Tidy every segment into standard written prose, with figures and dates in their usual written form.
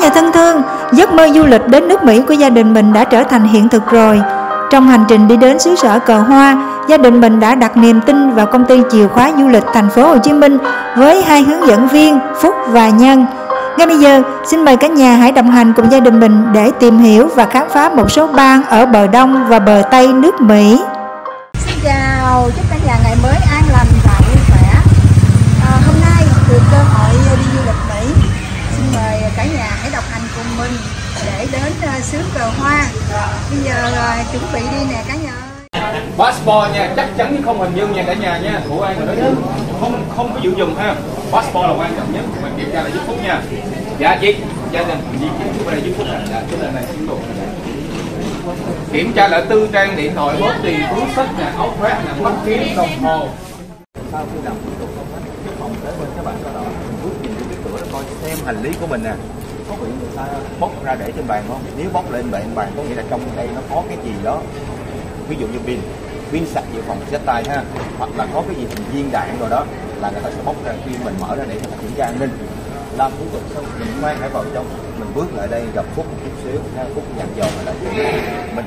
nhà thân thương, giấc mơ du lịch đến nước Mỹ của gia đình mình đã trở thành hiện thực rồi. Trong hành trình đi đến xứ sở cờ hoa, gia đình mình đã đặt niềm tin vào công ty chìa khóa du lịch thành phố Hồ Chí Minh với 2 hướng dẫn viên Phúc và Nhân. Ngay bây giờ, xin mời cả nhà hãy đồng hành cùng gia đình mình để tìm hiểu và khám phá một số bang ở bờ Đông và bờ Tây nước Mỹ. Xin chào, chúc cả nhà ngày mới an lành và vui khỏe. Hôm nay được cơ hội đi du lịch Mỹ. Xin mời cả nhà hãy đồng hành cùng mình để đến xứ cờ hoa. Bây giờ chuẩn bị đi nè cả nhà ơi. Passport nha, chắc chắn không hình dung nha cả nhà nha. Của ai mà nói chứ không có dự dùng ha. Passport là quan trọng nhất. Mình kiểm tra là giúp Phúc nha. Dạ chị, gia đình chị chú ở đây giúp Phúc nè. Dạ, chú lên này xin đồ. Kiểm tra lại tư trang điện thoại, bóp tiền, túi sách nè, áo khoác nè, mắt kiếng, đồng hồ. Sau khi làm thủ tục xong hết, cái phòng kế bên các bạn đó bước nhìn cái cửa đó coi xem hành lý của mình nè. Có bị người ta bóc ra để trên bàn không? Nếu bóc lên bàn có nghĩa là trong đây nó có cái gì đó. Ví dụ như pin sạc dự phòng xách tay ha, hoặc là có cái gì hình viên đạn rồi đó là người ta sẽ bóc ra khi mình mở ra để người ta kiểm tra an ninh. Làm thủ tục xong mình mang phải vào trong, mình bước lại đây gặp Phúc một chút xíu, Phúc dặn dò là mình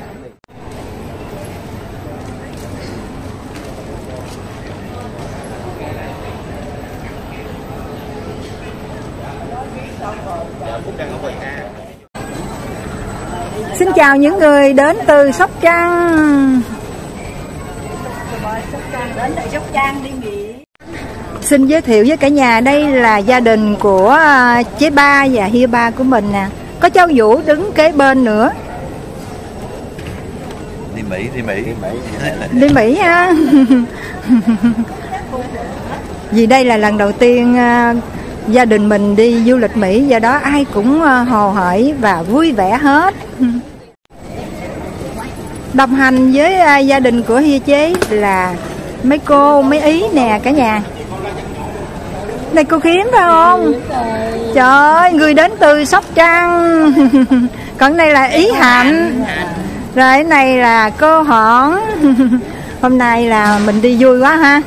Xin chào những người đến từ Sóc Trăng. Đến từ Sóc Trăng đi nghỉ. Xin giới thiệu với cả nhà, đây là gia đình của chế ba và hia ba của mình nè. Có cháu Vũ đứng kế bên nữa. Đi Mỹ. Đi Mỹ ha. Vì đây là lần đầu tiên gia đình mình đi du lịch Mỹ, do đó ai cũng hồ hởi và vui vẻ hết. Đồng hành với gia đình của Hia chế là mấy cô, mấy Ý nè cả nhà. Này cô Khiếm phải không? Trời ơi, người đến từ Sóc Trăng. Còn này là Ý Hạnh. Rồi cái này là cô Hỏn. Hôm nay là mình đi vui quá ha.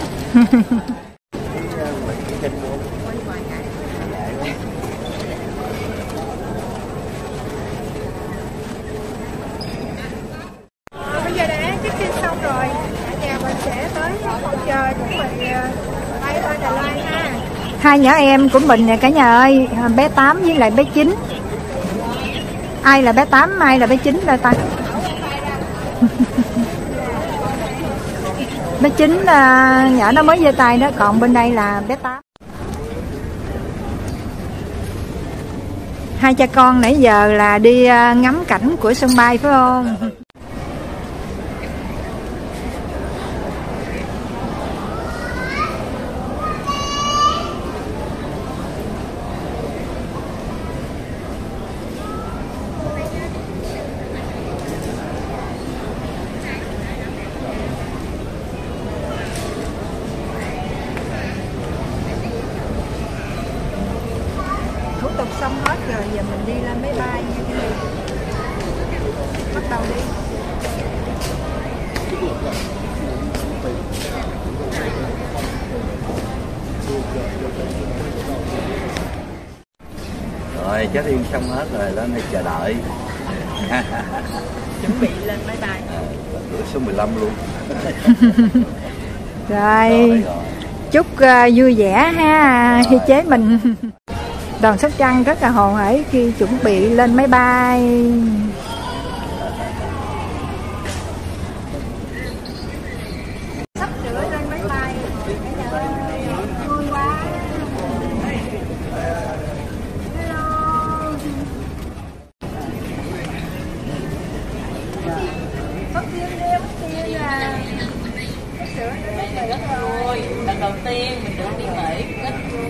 Bây giờ đã check-in xong rồi, cả nhà mình sẽ tới phòng chờ chuẩn bị bay qua Đài Loan ha. 2 nhỏ em của mình nè cả nhà ơi, bé 8 với lại bé 9. Ai là bé 8, ai là bé 9 đây ta? Bé 9 nhỏ nó mới giơ tay đó, còn bên đây là bé 8. Hai cha con nãy giờ là đi ngắm cảnh của sân bay phải không? Thủ tục xong hết rồi, giờ mình đi lên máy bay nha các bạn. Bắt đầu đi. Rồi, check in xong hết rồi, lên đây chờ đợi. Chuẩn bị lên máy bay. Cửa số 15 luôn. Rồi, chúc vui vẻ ha, Hi chế mình. Đoàn Sóc Trăng rất là hồ hởi khi chuẩn bị lên máy bay. Sắp sửa lên máy bay. Vui quá. Hello. Mất tiêu là sắp sửa đến nước Mỹ rồi. Lần đầu tiên mình được đi Mỹ, rất vui.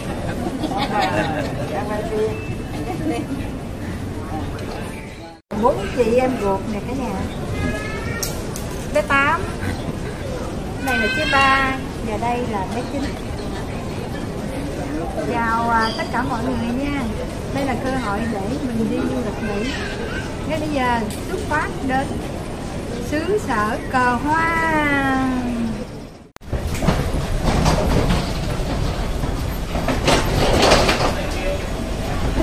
Bốn chị em ruột nè cả nhà. Bé 8, này là chế ba, và đây là bé 9. Chào tất cả mọi người nha. Đây là cơ hội để mình đi du lịch Mỹ. Ngay bây giờ xuất phát đến xứ sở cờ hoa.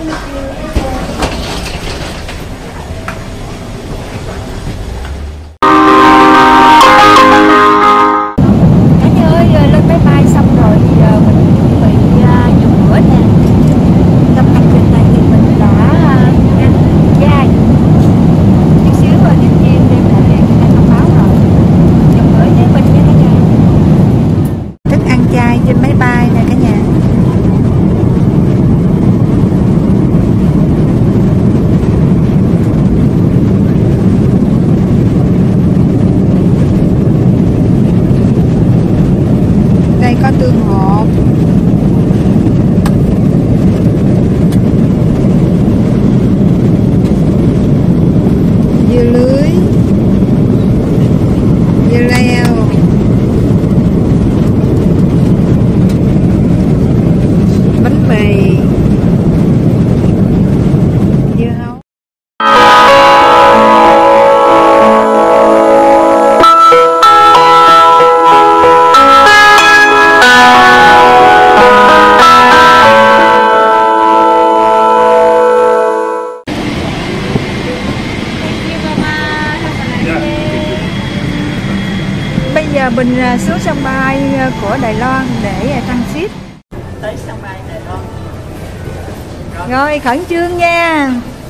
Mình xuống sân bay của Đài Loan để transit tới sân bay Đài Loan. rồi, khẩn trương nha.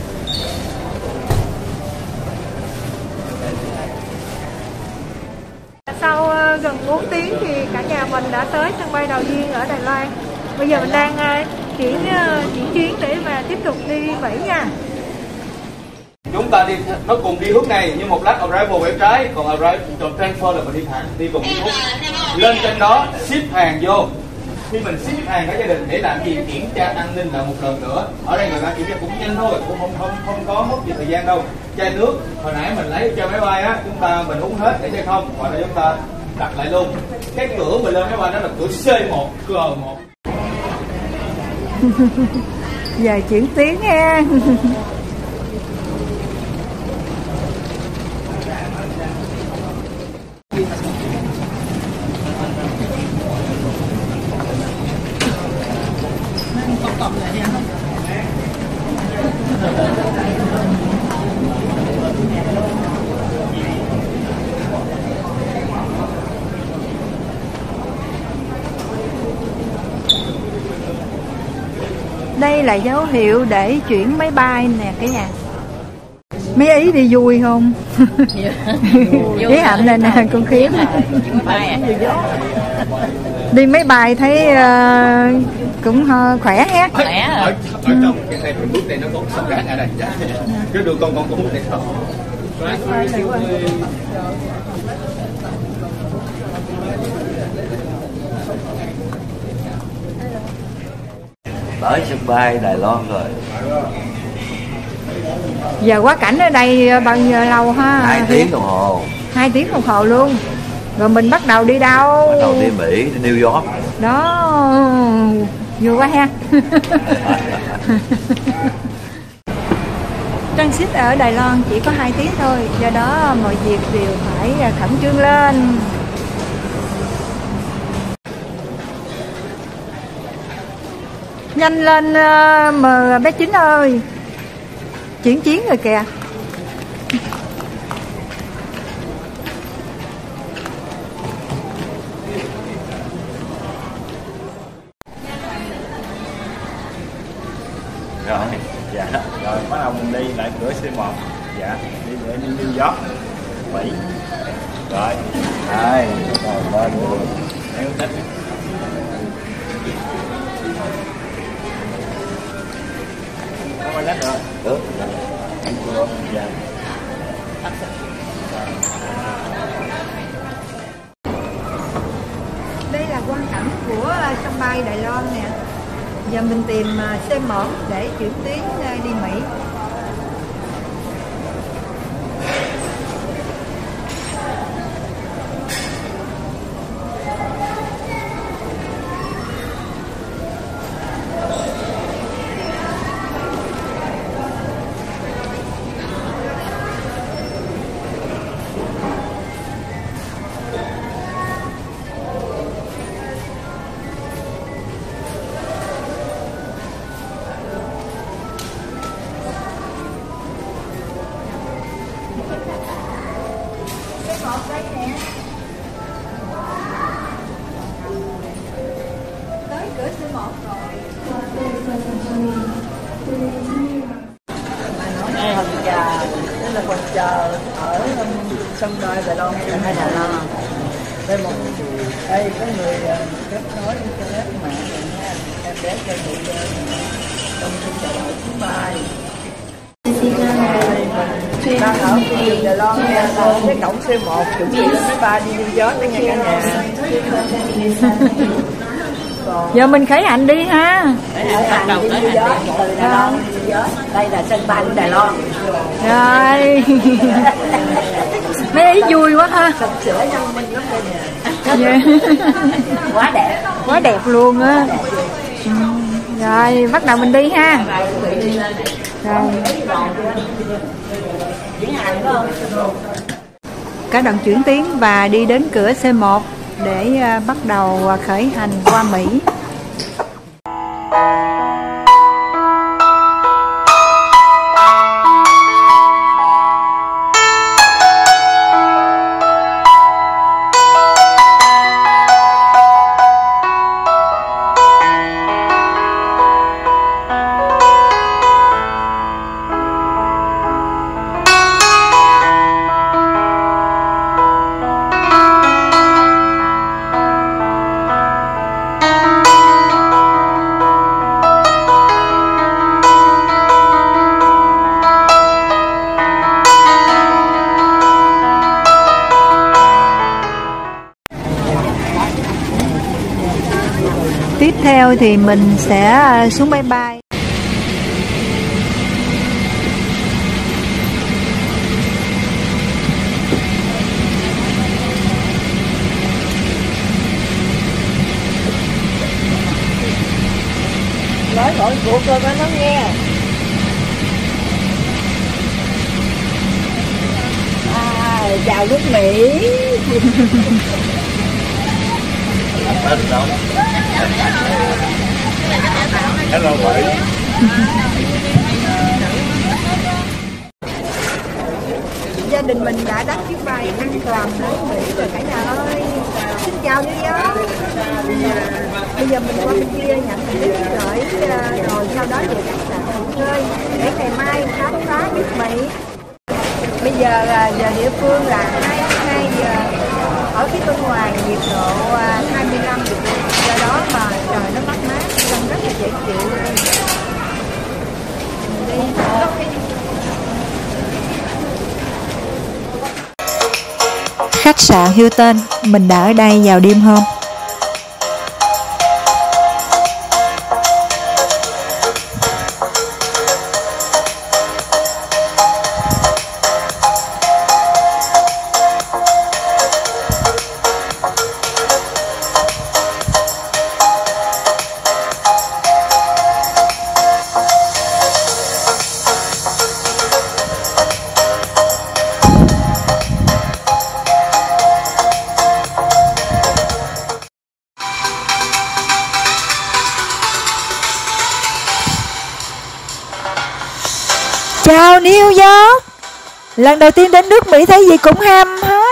Sau gần 4 tiếng thì cả nhà mình đã tới sân bay đầu tiên ở Đài Loan. Bây giờ mình đang chuyển chuyến để mà tiếp tục đi Mỹ nha. Chúng ta đi, nó cùng đi hướng này, nhưng một lát arrival bên trái, còn arrival còn transfer là mình đi thẳng, đi cùng đi hướng lên trên đó ship hàng vô. Khi mình ship hàng cả gia đình để làm gì, kiểm tra an ninh là một lần nữa. Ở đây người ta kiểm tra cũng nhanh thôi, cũng không có mất nhiều thời gian đâu. Chai nước hồi nãy mình lấy cho máy bay á, mình uống hết để chai không, hoặc là chúng ta đặt lại luôn. Cái cửa mình lên máy bay đó là cửa C1, G1. Giờ chuyển tiếng nha. Đây là dấu hiệu để chuyển máy bay nè cả nhà. Mấy ý đi vui không? Với Hạnh này nè, con Khiếm. Đi máy bay thấy cũng khỏe ha. Ở trong cái này mình bước này nó có sông rác ở đây. Cái đường con cũng bước này không. Tới sân bay Đài Loan rồi. Giờ quá cảnh ở đây bao nhiêu lâu ha? 2 tiếng đồng hồ. 2 tiếng đồng hồ luôn. Rồi mình bắt đầu đi đâu? Bắt đầu đi Mỹ, đi New York. Đó, vui quá ha. Transit ở Đài Loan chỉ có 2 tiếng thôi, do đó mọi việc đều phải khẩn trương lên. Nhanh lên mà bé Chính ơi, chuyển chuyến rồi kìa. Rồi, dạ, rồi bắt đầu mình đi lại cửa C1. Dạ, đi để đi New York, Mỹ. Rồi, đây, rồi lên luôn. Em thích. Có quay lát rồi. Được. Dạ. Đây là quang cảnh của sân bay Đài Loan nè. Giờ mình tìm C1 để chuyển tuyến đi Mỹ. Hồng Trà, tức là phòng chờ ở sân bay Đài Loan hay là Đài Loan. Đây một đây có người kết nối internet mạng nha, em bé cho chị trong sân chờ đợi chuyến bay. Đang ở trường Đài Loan nha, cái cổng C1 chuẩn bị lên máy bay đi New York đó nha cả nhà. Giờ mình khởi hành đi ha. Từ Đài Loan đi New York. Đây là sân bay của Đài Loan. Rồi. Mấy ý vui quá ha. Sửa thông minh lắm đây nè. Quá đẹp. Quá đẹp luôn á. Rồi bắt đầu mình đi ha. Rồi. Cả đoàn chuyển tiến và đi đến cửa C1 để bắt đầu khởi hành qua Mỹ. Tiếp theo thì mình sẽ xuống máy bay. Nói gọi cuộc rồi mà nó nghe. Chào nước Mỹ. Hello Mỹ. Gia đình mình đã đáp chuyến bay an toàn đến Mỹ rồi cả nhà ơi. Xin chào New York. Bây giờ mình qua bên kia nhận giấy gửi rồi sau đó về khách sạn nghỉ ngơi để ngày mai khám phá nước Mỹ. Bây giờ giờ địa phương là 22 giờ. Ở phía bên ngoài nhiệt độ 25 độ, do đó mà trời nó mát mát, trông rất là dễ chịu. Đi khách sạn Hilton, mình đã ở đây vào đêm hôm. Chào New York. Lần đầu tiên đến nước Mỹ thấy gì cũng ham hết.